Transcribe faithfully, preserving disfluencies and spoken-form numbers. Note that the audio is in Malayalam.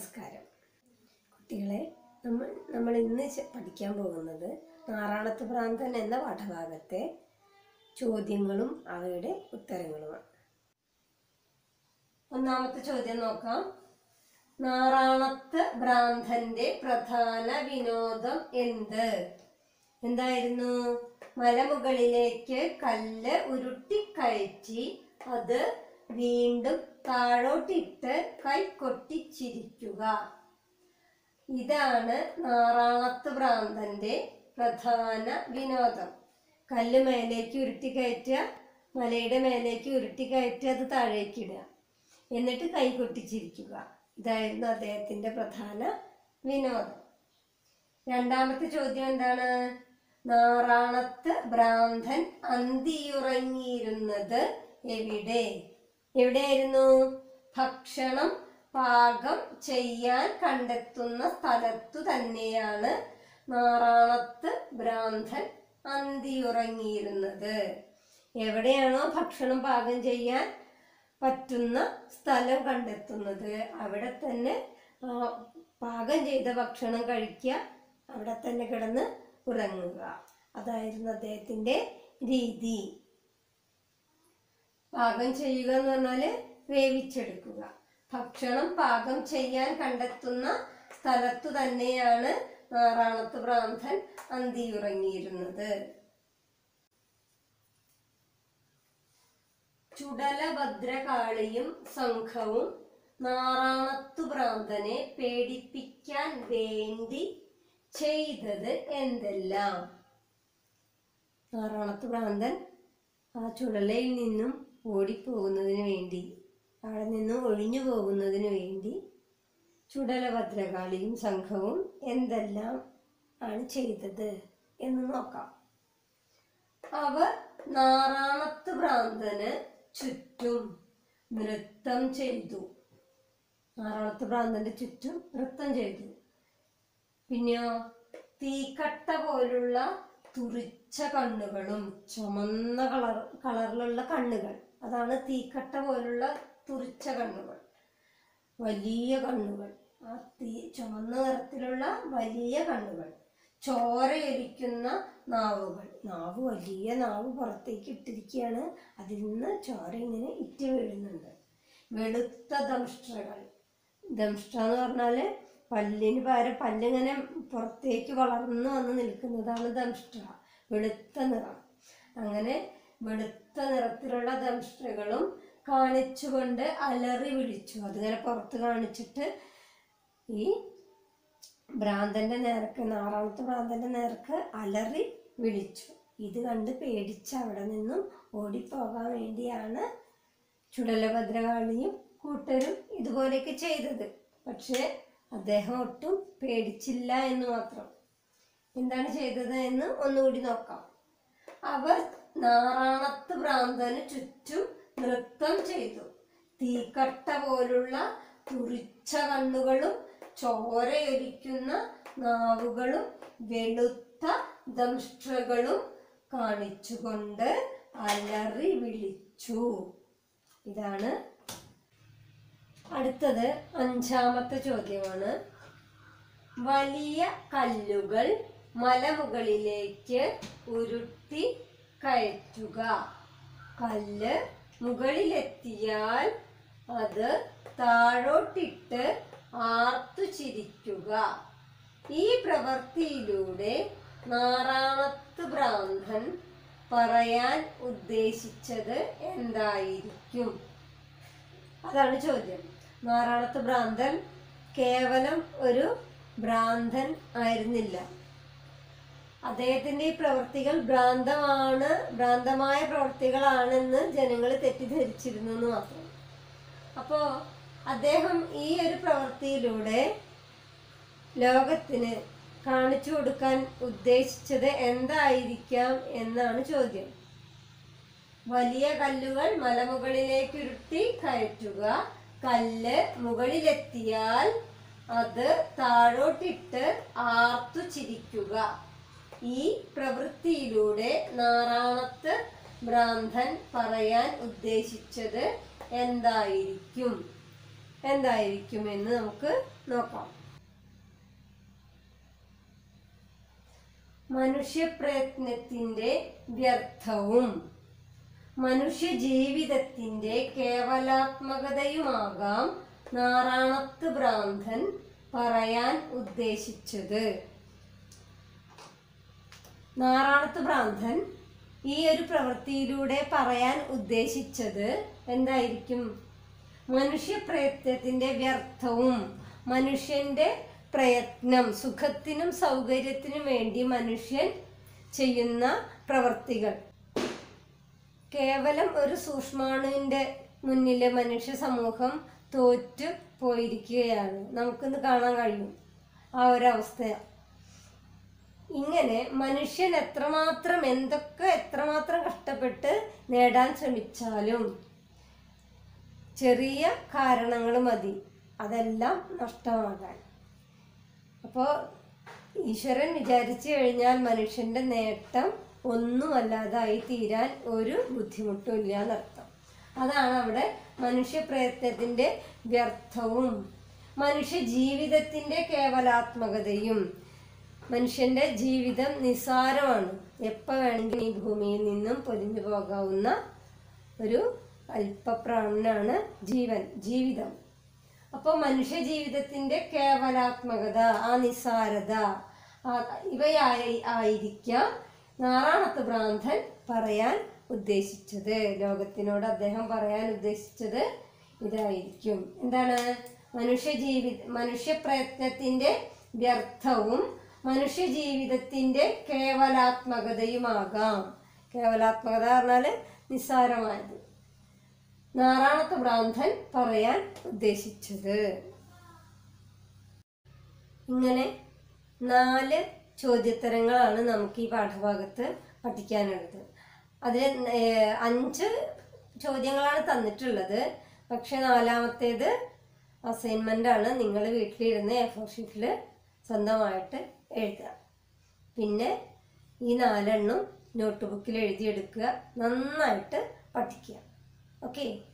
നമസ്കാരം കുട്ടികളെ. നമ്മൾ നമ്മൾ ഇന്ന് പഠിക്കാൻ പോകുന്നത് നാറാണത്ത് ഭ്രാന്തൻ എന്ന പാഠഭാഗത്തെ ചോദ്യങ്ങളും അവയുടെ ഉത്തരങ്ങളുമാണ്. ഒന്നാമത്തെ ചോദ്യം നോക്കാം. നാറാണത്ത് ഭ്രാന്തന്റെ പ്രധാന വിനോദം എന്ത്? എന്തായിരുന്നു? മലമുകളിലേക്ക് കല്ല് ഉരുട്ടിക്കയറ്റി അത് വീണ്ടും താഴോട്ടിട്ട് കൈകൊട്ടിച്ചിരിക്കുക. ഇതാണ് നാറാണത്ത് ഭ്രാന്തന്റെ പ്രധാന വിനോദം. കല്ല് മേലേക്ക് ഉരുട്ടിക്കയറ്റുക, മലയുടെ മേലേക്ക് ഉരുട്ടിക്കയറ്റി അത് താഴേക്കിടുക, എന്നിട്ട് കൈകൊട്ടിച്ചിരിക്കുക. ഇതായിരുന്നു അദ്ദേഹത്തിന്റെ പ്രധാന വിനോദം. രണ്ടാമത്തെ ചോദ്യം എന്താണ്? നാറാണത്ത് ഭ്രാന്തൻ അന്തിയുറങ്ങിയിരുന്നത് എവിടെ? എവിടെയായിരുന്നു? ഭക്ഷണം പാകം ചെയ്യാൻ കണ്ടെത്തുന്ന സ്ഥലത്തു തന്നെയാണ് നാറാണത്ത് ഭ്രാന്തൻ അന്തിയുറങ്ങിയിരുന്നത്. എവിടെയാണോ ഭക്ഷണം പാകം ചെയ്യാൻ പറ്റുന്ന സ്ഥലം കണ്ടെത്തുന്നത് അവിടെ തന്നെ പാകം ചെയ്ത ഭക്ഷണം കഴിക്കുക, അവിടെ തന്നെ കിടന്ന് ഉറങ്ങുക. അതായിരുന്നു അദ്ദേഹത്തിന്റെ രീതി. പാകം ചെയ്യുക എന്ന് പറഞ്ഞാല് വേവിച്ചെടുക്കുക. ഭക്ഷണം പാകം ചെയ്യാൻ കണ്ടെത്തുന്ന സ്ഥലത്തു തന്നെയാണ് നാറാണത്ത് ഭ്രാന്തൻ അന്തിയുറങ്ങിയിരുന്നത്. ചുടലഭദ്രകാളിയും സംഘവും നാറാണത്ത് ഭ്രാന്തനെ പേടിപ്പിക്കാൻ വേണ്ടി ചെയ്തത് എന്തെല്ലാം? നാറാണത്ത് ഭ്രാന്തൻ ആ ചുടലയിൽ നിന്നും ഓടിപ്പോകുന്നതിന് വേണ്ടി, അവിടെ നിന്നും ഒഴിഞ്ഞു പോകുന്നതിന് വേണ്ടി ചുടലഭദ്രകാളിയും സംഘവും എന്തെല്ലാം ആണ് ചെയ്തത് എന്ന് നോക്കാം. അവർ നാറാണത്ത് ഭ്രാന്തന് ചുറ്റും നൃത്തം ചെയ്തു. നാറാണത്ത് ഭ്രാന്തന്റെ ചുറ്റും നൃത്തം ചെയ്തു. പിന്നെയോ തീക്കട്ട പോലുള്ള തുറിച്ച കണ്ണുകളും, ചുമന്ന കളർ കളറിലുള്ള കണ്ണുകൾ, അതാണ് തീക്കട്ട പോലുള്ള തുറിച്ച കണ്ണുകൾ, വലിയ കണ്ണുകൾ, ആ തീ ചുമന്ന നിറത്തിലുള്ള വലിയ കണ്ണുകൾ, ചോരയൊലിക്കുന്ന നാവുകൾ, നാവ് വലിയ നാവ് പുറത്തേക്ക് ഇട്ടിരിക്കുകയാണ്, അതിൽ നിന്ന് ചോര ഇങ്ങനെ ഇറ്റ് വീഴുന്നുണ്ട്. വെളുത്ത ദംഷ്ട്രകൾ, ദംഷ്ട്ര എന്ന് പറഞ്ഞാല് പല്ലിന് പകരം പല്ലിങ്ങനെ പുറത്തേക്ക് വളർന്നു വന്ന് നിൽക്കുന്നതാണ് ദംഷ്ട്ര, വെളുത്ത നിറം. അങ്ങനെ വെളുത്ത നിറത്തിലുള്ള ദംഷ്ട്രകളും കാണിച്ചുകൊണ്ട് അലറി വിളിച്ചു. അതിങ്ങനെ പുറത്ത് കാണിച്ചിട്ട് ഈ ഭ്രാന്തന്റെ നേർക്ക്, നാറാണത്ത് ഭ്രാന്തന്റെ നേർക്ക് അലറി വിളിച്ചു. ഇത് കണ്ട് പേടിച്ച് അവിടെ നിന്നും ഓടിപ്പോകാൻ വേണ്ടിയാണ് ചുടലഭദ്രകാളിയും കൂട്ടരും ഇതുപോലെയൊക്കെ ചെയ്തത്. പക്ഷേ അദ്ദേഹം ഒട്ടും പേടിച്ചില്ല എന്ന് മാത്രം. എന്താണ് ചെയ്തത് എന്ന് ഒന്നുകൂടി നോക്കാം. അവർ നാറാണത്ത് ഭ്രാന്തന് ചുറ്റും നൃത്തം ചെയ്തു. തീക്കട്ട പോലുള്ള തുറിച്ച കണ്ണുകളും ചോരയൊലിക്കുന്ന നാവുകളും വെളുത്ത ദംഷ്ട്രകളും കാണിച്ചുകൊണ്ട് അലറി വിളിച്ചു. ഇതാണ്. അടുത്തത് അഞ്ചാമത്തെ ചോദ്യമാണ്. വലിയ കല്ലുകൾ മലമുകളിലേക്ക് ഉരുട്ടി കയറ്റുക. കല്ല് മുകളിലെത്തിയാൽ അത് താഴോട്ടിട്ട് ആർത്തു ചിരിക്കുക. ഈ പ്രവൃത്തിയിലൂടെ നാറാണത്ത് ഭ്രാന്തൻ പറയാൻ ഉദ്ദേശിച്ചത് എന്തായിരിക്കും? അതാണ് ചോദ്യം. നാറാണത്ത് ഭ്രാന്തൻ കേവലം ഒരു ഭ്രാന്തൻ ആയിരുന്നില്ല. അദ്ദേഹത്തിന്റെ ഈ പ്രവൃത്തികൾ ഭ്രാന്തമാണ്, ഭ്രാന്തമായ പ്രവൃത്തികളാണെന്ന് ജനങ്ങൾ തെറ്റിദ്ധരിച്ചിരുന്നു എന്ന് മാത്രം. അപ്പോ അദ്ദേഹം ഈ ഒരു പ്രവൃത്തിയിലൂടെ ലോകത്തിന് കാണിച്ചു കൊടുക്കാൻ ഉദ്ദേശിച്ചത് എന്തായിരിക്കാം എന്നാണ് ചോദ്യം. വലിയ കല്ലുകൾ മലമുകളിലേക്ക് ഉരുട്ടി കയറ്റുക. കല്ല് മുകളിലെത്തിയാൽ അത് താഴോട്ടിട്ട് ആർത്തു ചിരിക്കുക. ഈ പ്രവൃത്തിയിലൂടെ നാറാണത്ത് ഭ്രാന്തൻ പറയാൻ ഉദ്ദേശിച്ചത് എന്തായിരിക്കും? എന്തായിരിക്കുമെന്ന് നമുക്ക് നോക്കാം. മനുഷ്യപ്രയത്നത്തിൻ്റെ വ്യർത്ഥവും മനുഷ്യ ജീവിതത്തിൻ്റെ കേവലാത്മകതയുമാകാം നാറാണത്ത് ഭ്രാന്തൻ പറയാൻ ഉദ്ദേശിച്ചത്. നാറാണത്ത് ഭ്രാന്തൻ ഈ ഒരു പ്രവൃത്തിയിലൂടെ പറയാൻ ഉദ്ദേശിച്ചത് എന്തായിരിക്കും? മനുഷ്യപ്രയത്നത്തിൻ്റെ വ്യർത്ഥവും മനുഷ്യൻ്റെ പ്രയത്നം സുഖത്തിനും സൗകര്യത്തിനും വേണ്ടി മനുഷ്യൻ ചെയ്യുന്ന പ്രവൃത്തികൾ കേവലം ഒരു സൂക്ഷ്മാണുവിൻ്റെ മുന്നിൽ മനുഷ്യ സമൂഹം തോറ്റു പോയിരിക്കുകയാണ്. നമുക്കിന്ന് കാണാൻ കഴിയും ആ ഒരവസ്ഥയാണ്. ഇങ്ങനെ മനുഷ്യൻ എത്രമാത്രം എന്തൊക്കെ എത്രമാത്രം കഷ്ടപ്പെട്ട് നേടാൻ ശ്രമിച്ചാലും ചെറിയ കാരണങ്ങൾ മതി അതെല്ലാം നഷ്ടമാകാൻ. അപ്പോൾ ഈശ്വരൻ വിചാരിച്ചു കഴിഞ്ഞാൽ മനുഷ്യൻ്റെ നേട്ടം ഒന്നുമല്ലാതായി തീരാൻ ഒരു ബുദ്ധിമുട്ടും ഇല്ല എന്നർത്ഥം. അതാണ് അവിടെ മനുഷ്യപ്രയത്നത്തിൻ്റെ വ്യർത്ഥവും മനുഷ്യ ജീവിതത്തിൻ്റെ കേവലാത്മകതയും. മനുഷ്യൻ്റെ ജീവിതം നിസ്സാരമാണ്. എപ്പോൾ വേണമെങ്കിലും ഈ ഭൂമിയിൽ നിന്നും പൊലിഞ്ഞു പോകാവുന്ന ഒരു അല്പപ്രാണനാണ് ജീവൻ ജീവിതം. അപ്പോൾ മനുഷ്യ ജീവിതത്തിൻ്റെ കേവലാത്മകത, ആ നിസ്സാരത, ഇവയായി ആയിരിക്കാം നാറാണത്ത് ഭ്രാന്തൻ പറയാൻ ഉദ്ദേശിച്ചത്. ലോകത്തിനോട് അദ്ദേഹം പറയാൻ ഉദ്ദേശിച്ചത് ഇതായിരിക്കും. എന്താണ്? മനുഷ്യ ജീവി മനുഷ്യപ്രയത്നത്തിൻ്റെ വ്യർത്ഥവും മനുഷ്യ ജീവിതത്തിൻ്റെ കേവലാത്മകതയുമാകാം. കേവലാത്മകത പറഞ്ഞാൽ നിസ്സാരമായത്. നാറാണത്ത് ഭ്രാന്തൻ പറയാൻ ഉദ്ദേശിച്ചത്. ഇങ്ങനെ നാല് ചോദ്യോത്തരങ്ങളാണ് നമുക്ക് ഈ പാഠഭാഗത്ത് പഠിക്കാനുള്ളത്. അതിൽ അഞ്ച് ചോദ്യങ്ങളാണ് തന്നിട്ടുള്ളത്. പക്ഷെ നാലാമത്തേത് അസൈൻമെൻ്റ് ആണ്. നിങ്ങൾ വീട്ടിലിരുന്ന് എ ഫോർ ഷീറ്റിൽ സ്വന്തമായിട്ട് എഴുതുക. പിന്നെ ഈ നാലെണ്ണം നോട്ട് ബുക്കിൽ എഴുതിയെടുക്കുക. നന്നായിട്ട് പഠിക്കുക. ഓക്കെ.